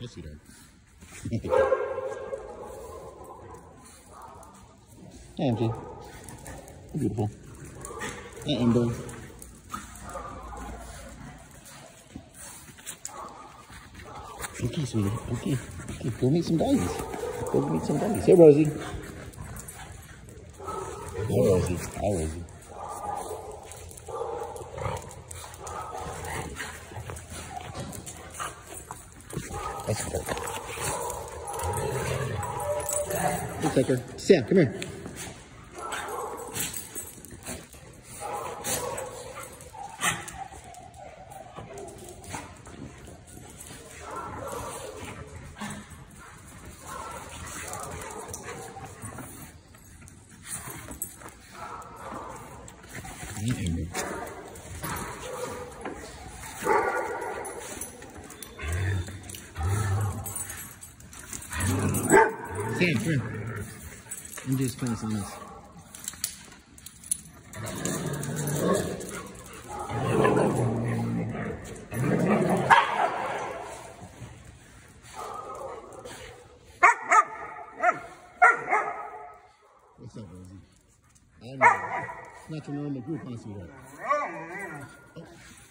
I see that. Hey, MJ. You're beautiful. Hey, Ember. Okay, sweetie. Okay. Okay, go meet some doggies. Go meet some doggies. Hey, Rosie. Hi, Rosie. Hi, Rosie. That's cool. Hey, Tucker. Sam, come here. Sam, come here. I'm just playing some of this. What's up, Rosie? I know. It's not your normal group, huh, sweetheart? Oh.